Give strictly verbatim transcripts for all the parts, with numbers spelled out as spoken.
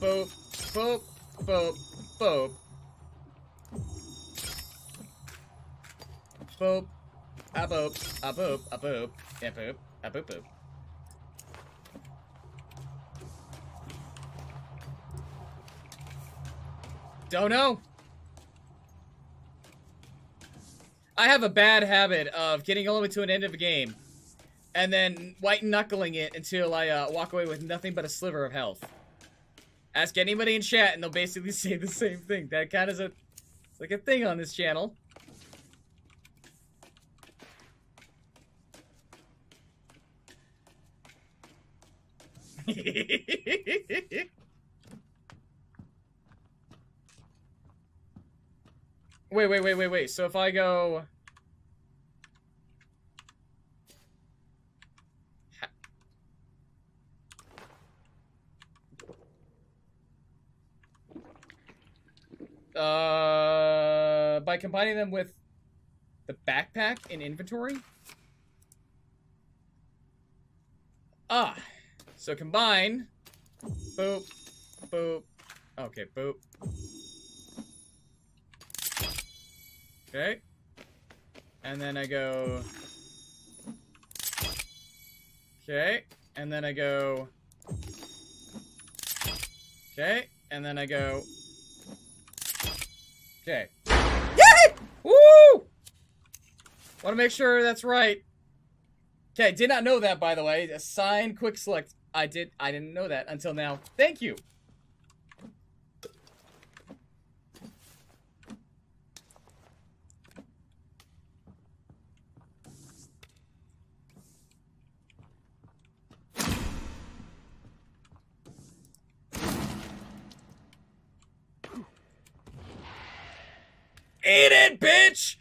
boop, boop, boop, boop. Boop, a boop, a boop, a boop, a boop, a boop, boop. Don't know. I have a bad habit of getting all the way to an end of a game and then white knuckling it until I uh, walk away with nothing but a sliver of health. Ask anybody in chat and they'll basically say the same thing. That kind of is a, it's like a thing on this channel. Wait, wait, wait, wait, wait. So if I go... Uh, by combining them with the backpack in inventory? Ah. So combine. Boop. Boop. Okay, boop. Okay. And then I go... Okay. And then I go... Okay. And then I go... Okay. Yay! Woo! Want to make sure that's right. Okay, did not know that, by the way. Assign quick select. I did. I didn't know that until now. Thank you. Eat it, bitch!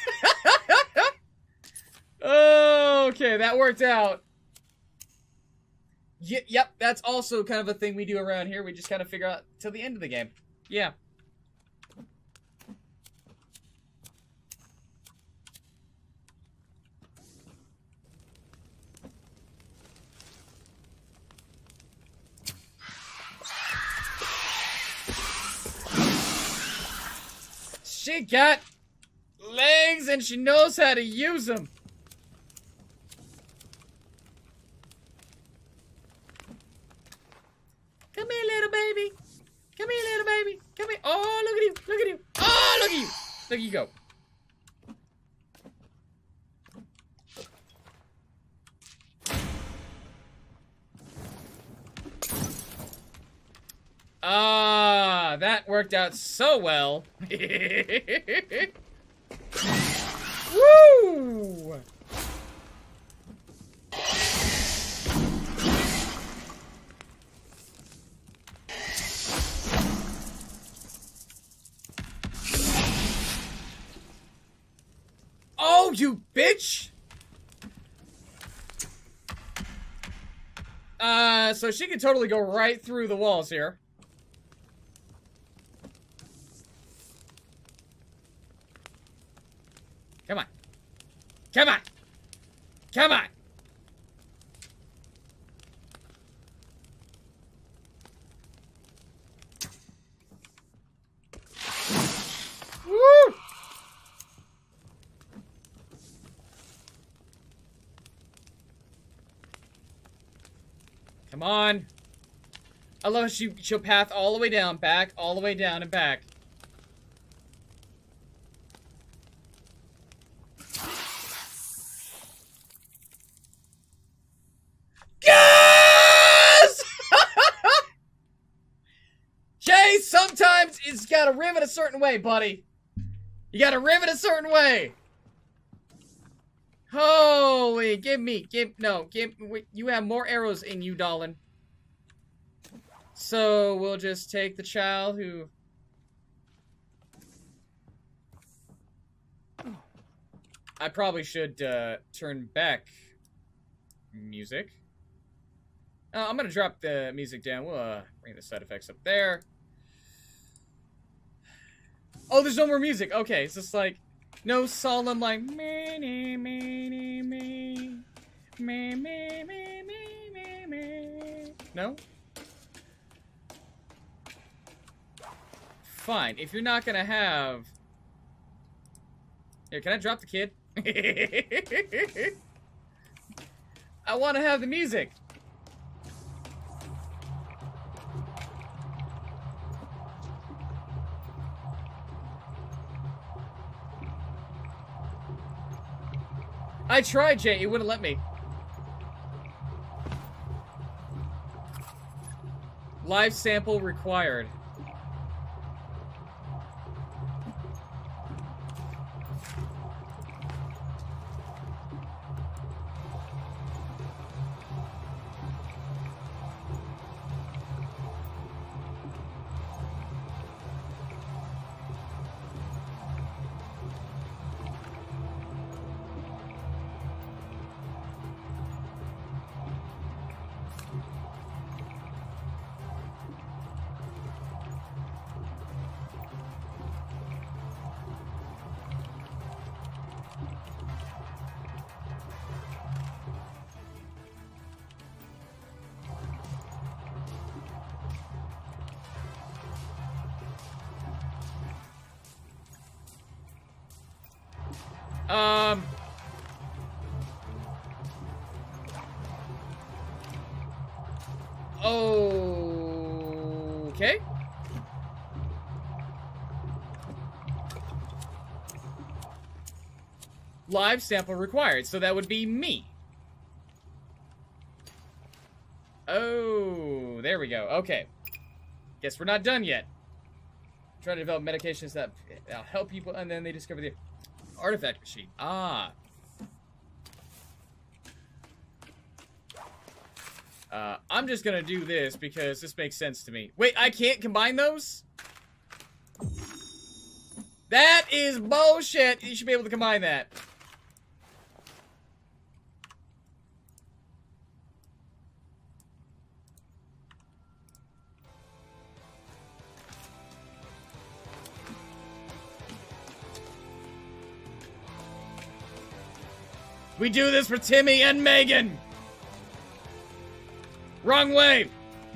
Okay, that worked out. Y yep, that's also kind of a thing we do around here. We just kind of figure out till the end of the game. Yeah. She got legs and she knows how to use them. Come here, little baby. Come here, little baby. Come here. Oh, look at you. Look at you. Oh, look at you. There you go. Ah, that worked out so well. Woo! Oh, you bitch! Uh, so she can totally go right through the walls here. Come on. Come on. Come on. Woo! Come on. I love how she, she'll path all the way down, back, all the way down, and back. Yes! Jay, sometimes it's gotta rivet a certain way, buddy. You gotta rivet a certain way. Holy, give me, give, no, give, you have more arrows in you, darling. So, we'll just take the child who... I probably should, uh, turn back music. Uh, I'm gonna drop the music down. We'll, uh, bring the side effects up there. Oh, there's no more music. Okay, it's just like... No solemn like me me me me me me me me me me me. No? fine. If you're not gonna have... Here, can I drop the kid? I want to have the music. I tried, Jay. It wouldn't let me. Live sample required. Um. Okay. Live sample required, so that would be me. Oh, there we go. Okay. Guess we're not done yet. Trying to develop medications that uh, help people, and then they discover the artifact machine. Ah. Uh, I'm just gonna do this because this makes sense to me. Wait, I can't combine those? That is bullshit! You should be able to combine that. We do this for Timmy and Megan! Wrong way!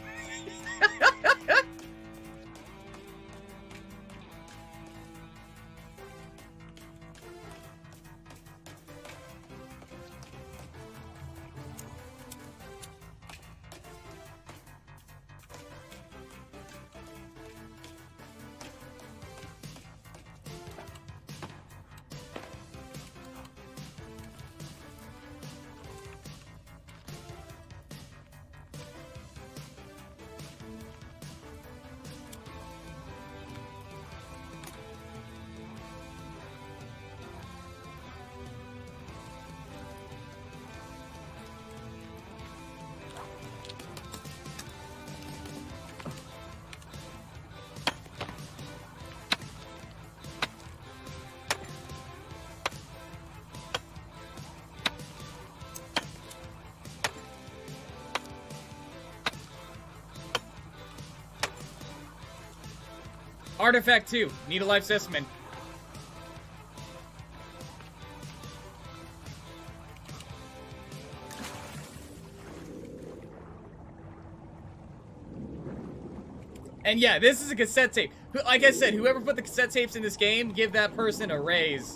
Artifact two. Need a life specimen. And yeah, this is a cassette tape. Like I said, whoever put the cassette tapes in this game, give that person a raise.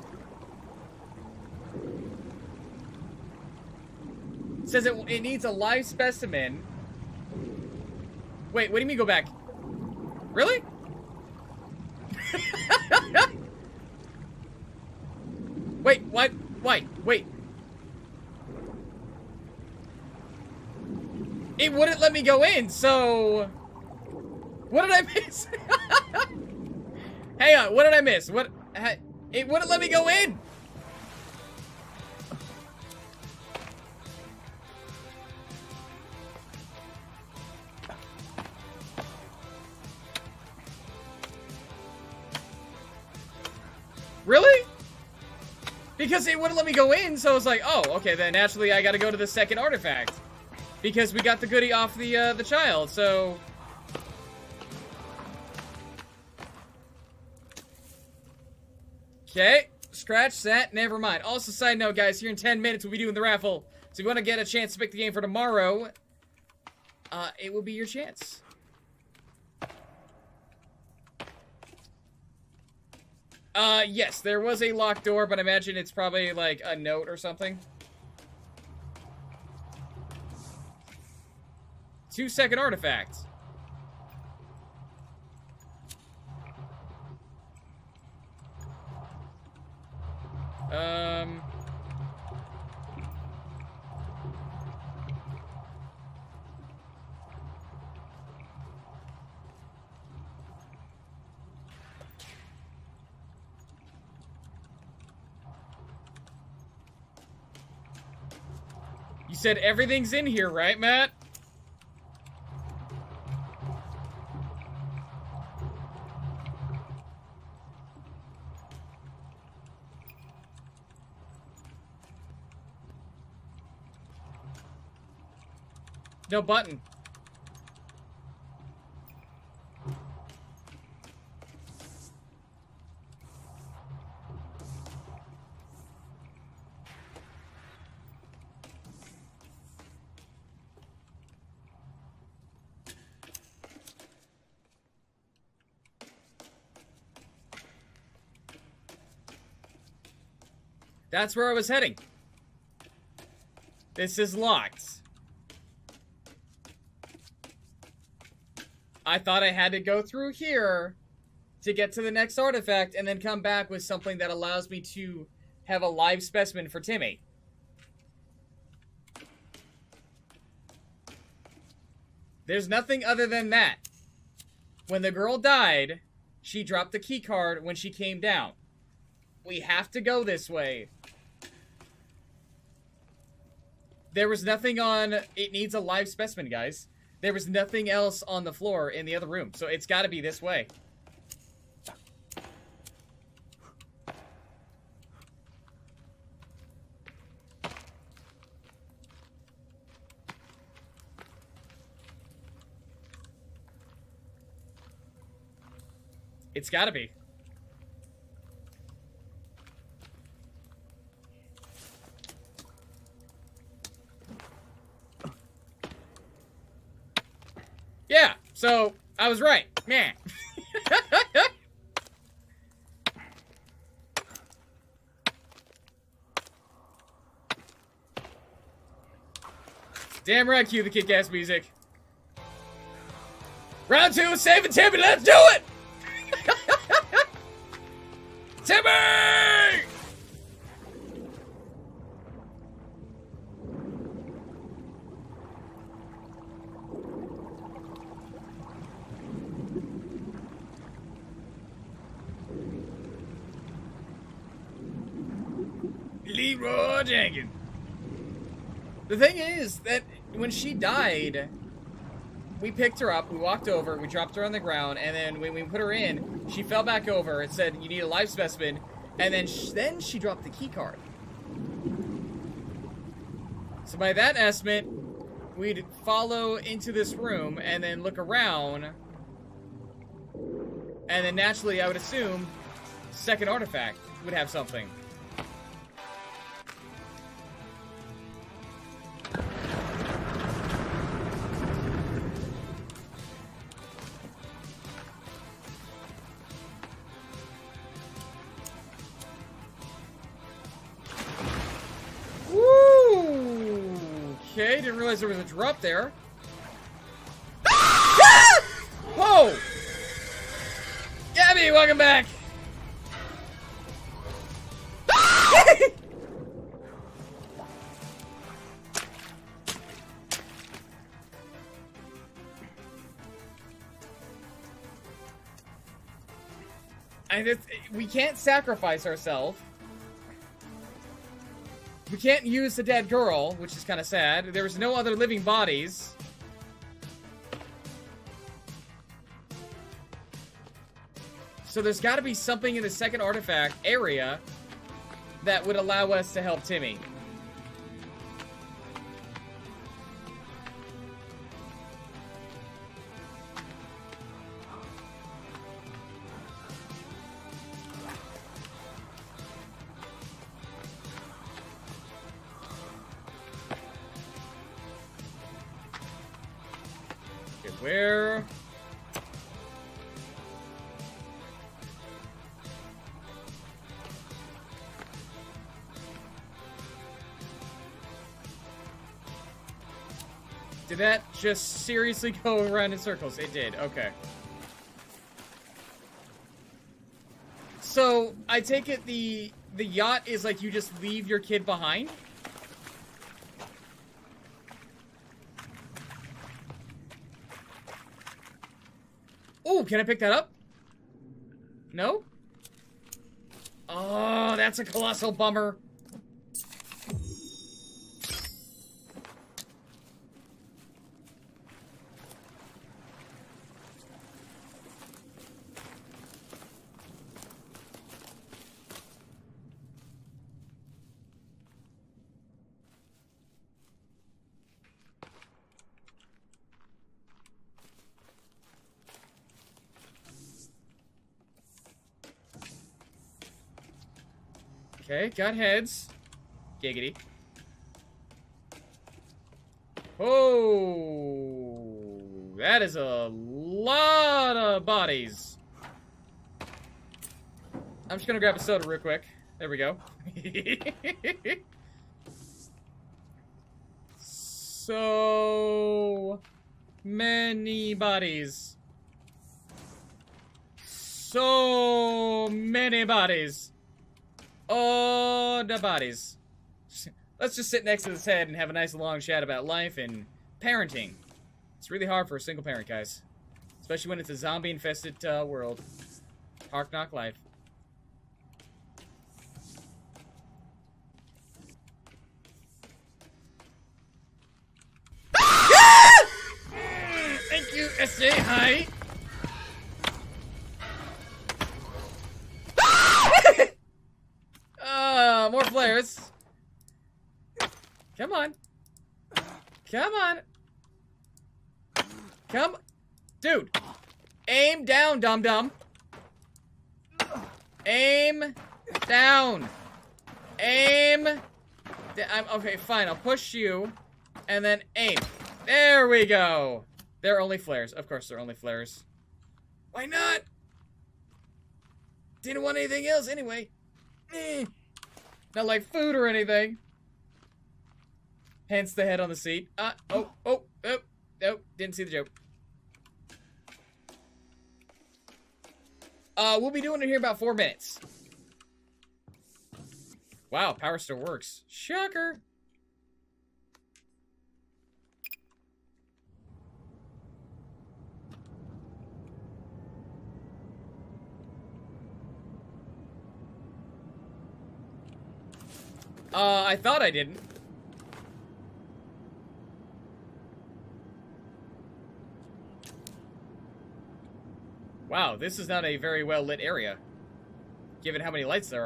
It says it, it needs a live specimen. Wait, what do you mean go back? Really? Wait, what? Wait, wait. It wouldn't let me go in, so... What did I miss? Hang on, what did I miss? What? It wouldn't let me go in! Really? Because it wouldn't let me go in, so I was like, oh, okay, then naturally I gotta go to the second artifact. Because we got the goodie off the, uh, the child, so... Okay, scratch that, never mind. Also, side note, guys, here in ten minutes we'll be doing the raffle. So if you want to get a chance to pick the game for tomorrow, uh, it will be your chance. Uh, yes, there was a locked door, but I imagine it's probably like a note or something. Two second artifacts. Um... You said everything's in here, right, Matt? No button. That's where I was heading. This is locked. I thought I had to go through here to get to the next artifact and then come back with something that allows me to have a live specimen for Timmy. There's nothing other than that. When the girl died, she dropped the key card when she came down. We have to go this way. There was nothing on... It needs a live specimen, guys. There was nothing else on the floor in the other room, so it's got to be this way. It's got to be. Yeah, so I was right. Man. Damn right, cue the kick-ass music. Round two, saving Timmy, let's do it! Timmy! Leroy Jenkins. The thing is that when she died, we picked her up, we walked over, we dropped her on the ground, and then when we put her in, she fell back over. It said, you need a live specimen, and then sh then she dropped the key card. So by that estimate, we'd follow into this room and then look around, and then naturally, I would assume, second artifact would have something. Okay, didn't realize there was a drop there. Ah! Whoa! Gabby, welcome back! And it's, we can't sacrifice ourselves. We can't use the dead girl, which is kind of sad. There was no other living bodies. So there's got to be something in the second artifact area that would allow us to help Timmy. Where? Did that just seriously go around in circles? It did, okay. So, I take it the the yacht is like you just leave your kid behind? Ooh, can I pick that up? No? Oh, that's a colossal bummer. Okay, got heads. Giggity. Oh, that is a lot of bodies. I'm just gonna grab a soda real quick. There we go. So many bodies. So many bodies. Oh, the bodies. Let's just sit next to this head and have a nice long chat about life and parenting. It's really hard for a single parent, guys. Especially when it's a zombie-infested uh, world. Hard knock life. Thank you, S J. Hi. Uh, more flares. Come on. Come on. Come. Dude. Aim down, dum-dum. Aim down. Aim. I'm, okay, fine. I'll push you. And then aim. There we go. They're only flares. Of course, they're only flares. Why not? Didn't want anything else anyway. Eh. Not like food or anything. Hence the head on the seat. Uh, oh, oh, oh, oh, didn't see the joke. Uh, we'll be doing it here about four minutes. Wow, power still works. Shocker. Uh, I thought I didn't. Wow, this is not a very well lit area, given how many lights there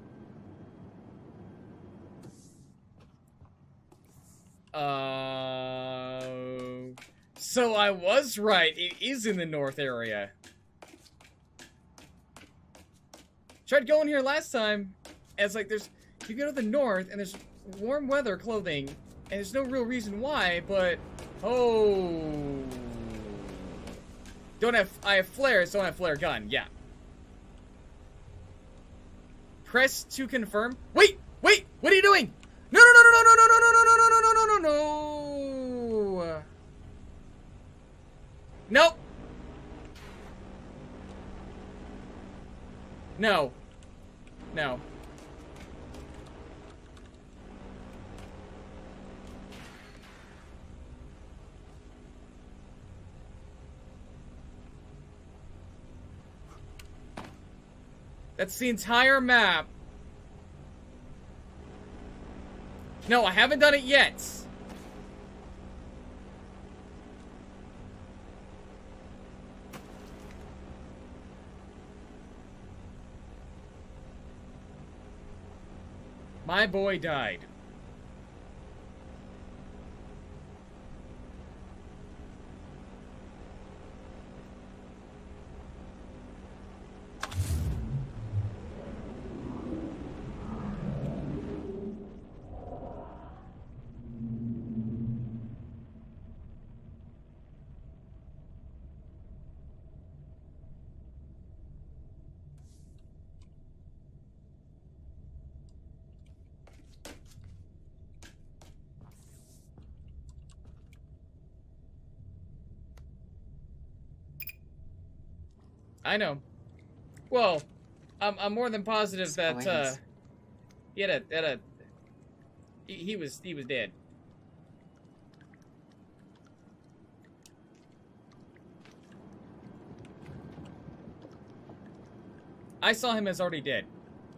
are. Uh, so I was right. It is in the north area. Tried going here last time, and it's like there's. You go to the north, and there's warm weather clothing, and there's no real reason why, but... Oh... Don't have... I have flares, don't have flare gun, yeah. Press to confirm. Wait! Wait! What are you doing? No, no, no, no, no, no, no, no, no, no, no, no, no, no, no! Nope! No. No. That's the entire map. No, I haven't done it yet. My boy died. I know. Well, I'm, I'm more than positive that, uh, he had a, had a, he, he was, he was dead. I saw him as already dead.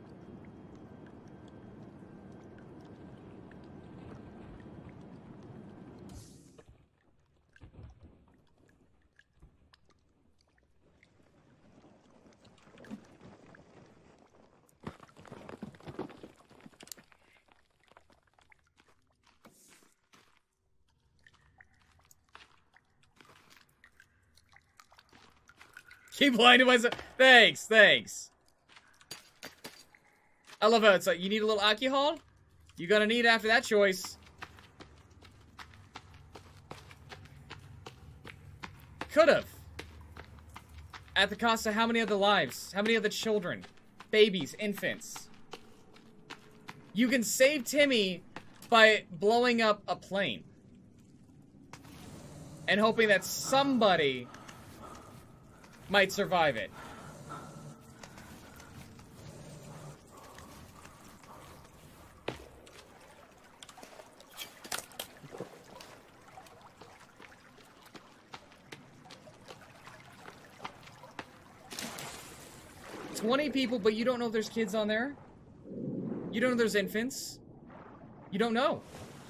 Keep lying to myself. Thanks, thanks. I love how it's like, you need a little alcohol? You're gonna need it after that choice. Could've. At the cost of how many other lives? How many other children? Babies, infants. You can save Timmy by blowing up a plane. And hoping that somebody might survive it. twenty people, but you don't know if there's kids on there? You don't know there's infants? You don't know.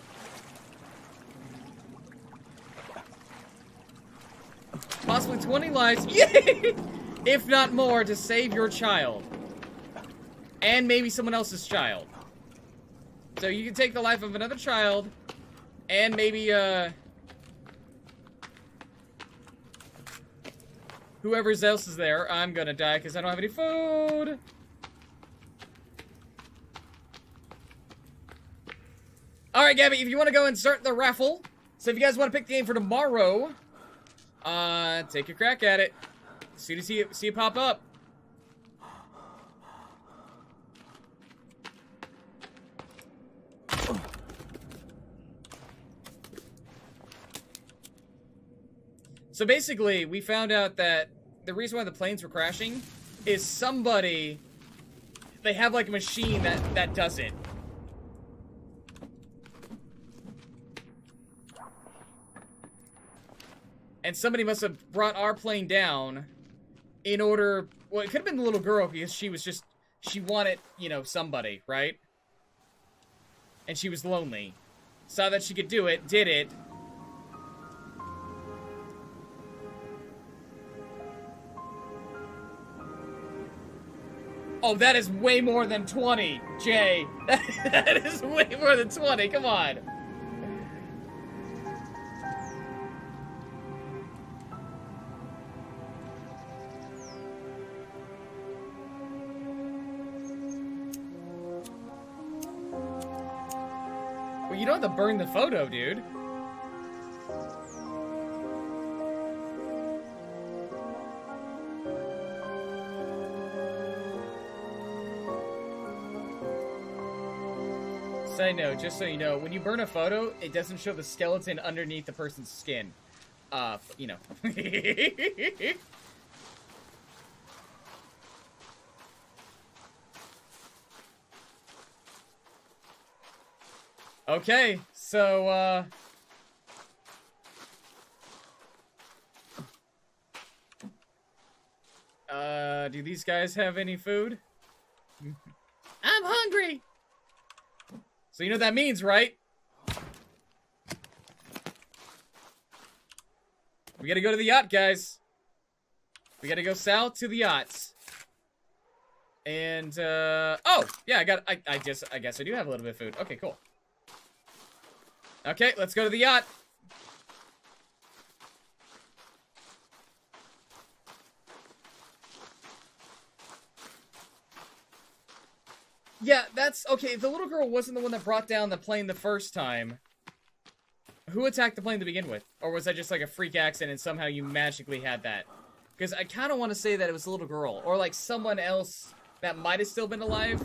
Possibly twenty lives, if not more, to save your child. And maybe someone else's child. So you can take the life of another child, and maybe, uh... whoever else is there. I'm gonna die because I don't have any food. Alright, Gabby, if you want to go and start the raffle. So if you guys want to pick the game for tomorrow... Uh, take a crack at it. As soon as you see it, see it pop up. So basically, we found out that the reason why the planes were crashing is somebody, they have like a machine that, that does it. And somebody must have brought our plane down in order... Well, it could have been the little girl because she was just... She wanted, you know, somebody, right? And she was lonely. Saw that she could do it, did it. Oh, that is way more than twenty, Jay. That is way more than twenty, come on. You don't have to burn the photo, dude. Side note, just so you know, when you burn a photo, it doesn't show the skeleton underneath the person's skin. Uh, you know. Okay, so, uh... Uh, do these guys have any food? I'm hungry! So you know what that means, right? We gotta go to the yacht, guys. We gotta go south to the yachts. And, uh... Oh! Yeah, I got... I, I guess, I guess I do have a little bit of food. Okay, cool. Okay, let's go to the yacht. Yeah, that's... Okay, the little girl wasn't the one that brought down the plane the first time. Who attacked the plane to begin with? Or was that just like a freak accident and somehow you magically had that? Because I kind of want to say that it was a little girl. Or like someone else that might have still been alive.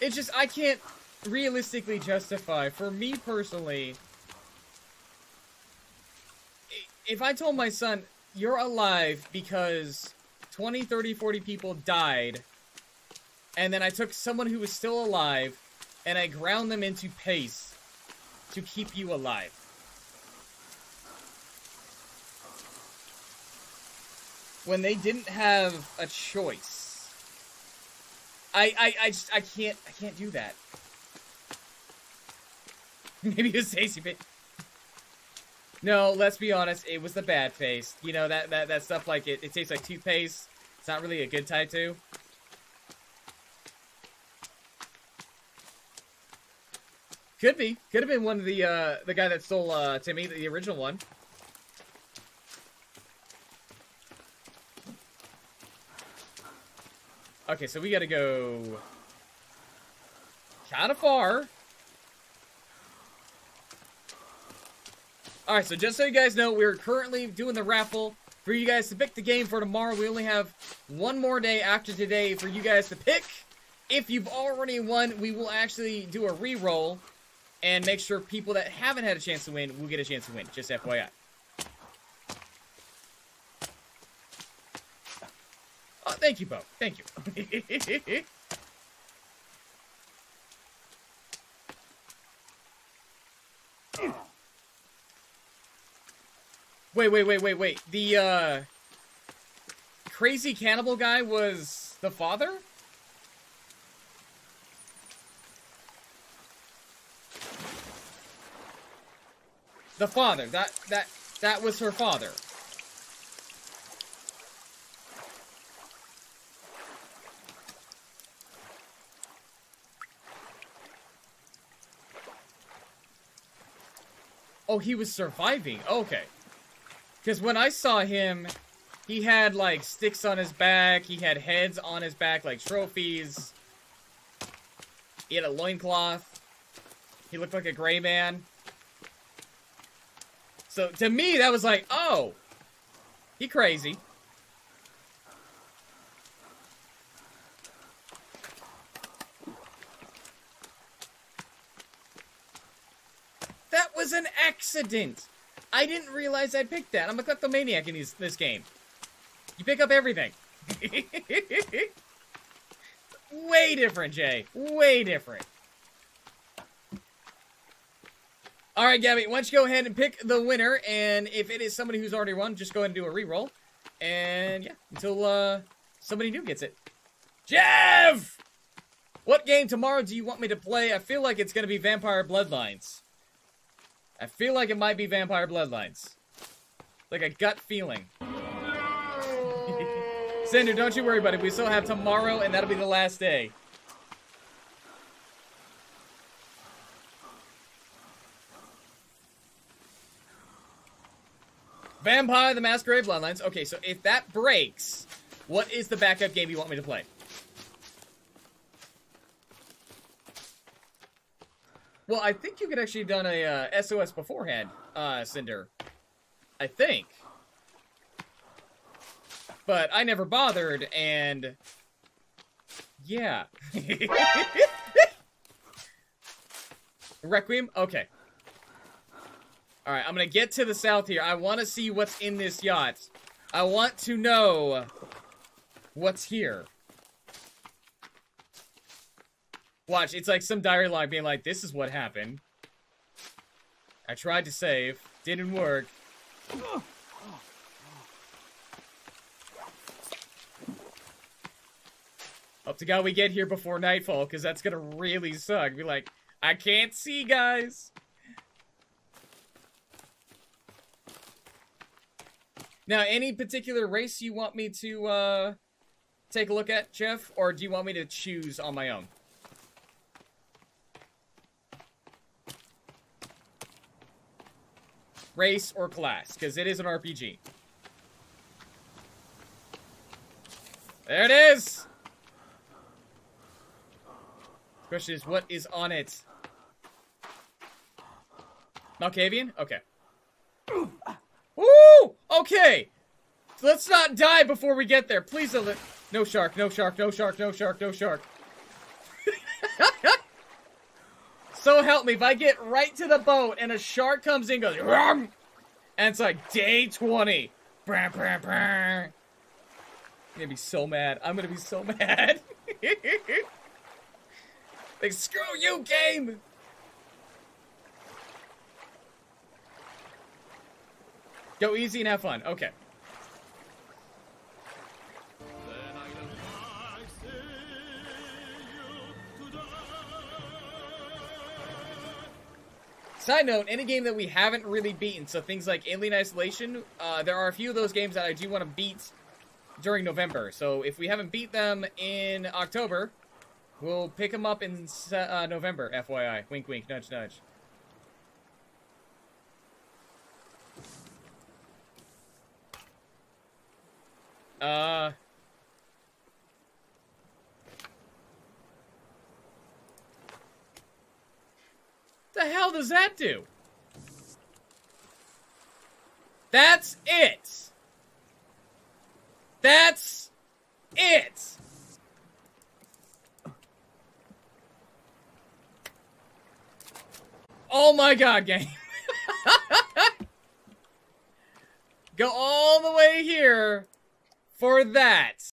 It's just, I can't realistically justify, for me personally, if I told my son, you're alive because twenty, thirty, forty people died, and then I took someone who was still alive, and I ground them into paste to keep you alive. When they didn't have a choice. I, I, I just, I can't, I can't do that. Maybe it was tasty paste. No, let's be honest, it was the bad paste. You know, that, that, that stuff like it, it tastes like toothpaste. It's not really a good type to. Could be. Could have been one of the, uh, the guy that stole, uh, Timmy, the original one. Okay, so we gotta go kind of far. Alright, so just so you guys know, we're currently doing the raffle for you guys to pick the game for tomorrow. We only have one more day after today for you guys to pick. If you've already won, we will actually do a re-roll and make sure people that haven't had a chance to win will get a chance to win. Just F Y I. Oh, thank you, Bo. Thank you. Wait, wait, wait, wait, wait. The, uh... crazy cannibal guy was the father? The father. That, that, that was her father. Oh, he was surviving. Okay. Because when I saw him, he had, like, sticks on his back. He had heads on his back, like trophies. He had a loincloth. He looked like a gray man. So, to me, that was like, oh, he crazy. That was an accident. I didn't realize I'd picked that. I'm a kleptomaniac in these, this game. You pick up everything. Way different, Jay. Way different. Alright, Gabby, why don't you go ahead and pick the winner, and if it is somebody who's already won, just go ahead and do a re-roll. And, yeah, until uh, somebody new gets it. Jeff! What game tomorrow do you want me to play? I feel like it's going to be Vampire Bloodlines. I feel like it might be Vampire Bloodlines. Like a gut feeling. Cinder, don't you worry about it. We still have tomorrow, and that'll be the last day. Vampire the Masquerade Bloodlines. Okay, so if that breaks, what is the backup game you want me to play? Well, I think you could actually have done a uh, S O S beforehand, uh, Cinder. I think. But I never bothered, and... yeah. Requiem? Okay. Alright, I'm gonna get to the south here. I want to see what's in this yacht. I want to know what's here. Watch, it's like some diary log being like, this is what happened. I tried to save. Didn't work. Hope to God we get here before nightfall, because that's gonna really suck. Be like, I can't see, guys. Now, any particular race you want me to, uh, take a look at, Jeff? Or do you want me to choose on my own? Race or class, because it is an R P G. There it is! The question is, what is on it? Malkavian? Okay. Woo! Okay! Let's not die before we get there. Please don't let... No shark, no shark, no shark, no shark, no shark. So help me, if I get right to the boat and a shark comes in, goes, Rum! And it's like day twenty. Brr, brr, brr. I'm gonna be so mad. I'm gonna be so mad. Like, screw you, game! Go easy and have fun. Okay. Side note, any game that we haven't really beaten, so things like Alien Isolation, uh, there are a few of those games that I do want to beat during November. So if we haven't beat them in October, we'll pick them up in uh, November, F Y I. Wink, wink, nudge, nudge. Uh... The hell does that do? That's it. That's it. Oh my god, game. Go all the way here for that.